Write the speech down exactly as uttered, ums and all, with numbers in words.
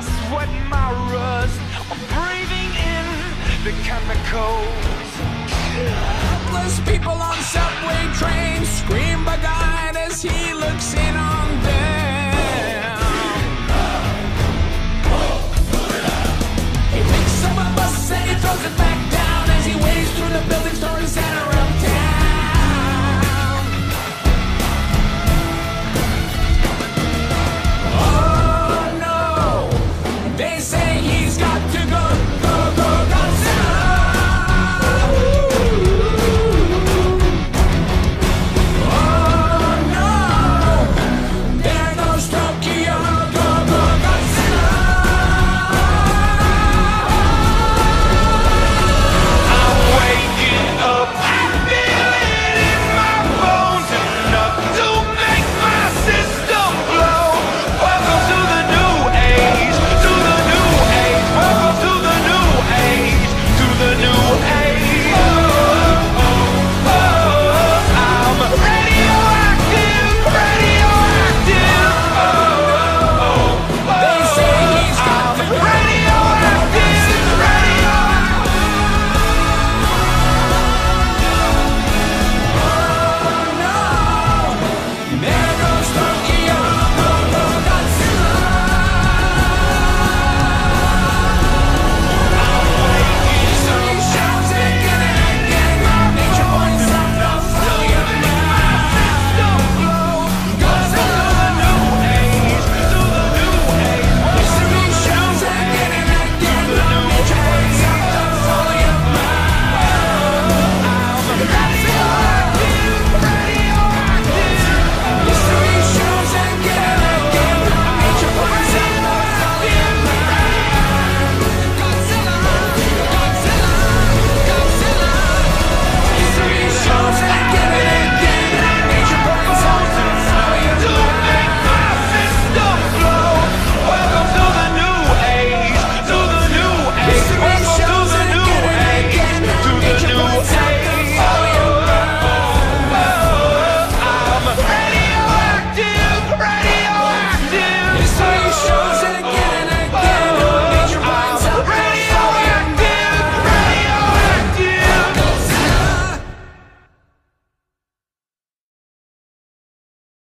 sweat and my rust. I'm breathing in the chemicals. Helpless people on subway trains scream by God as he looks in on them. He picks up a bus and he throws it back down as he waves through the buildings toward the center of town. Oh no, they say he's got to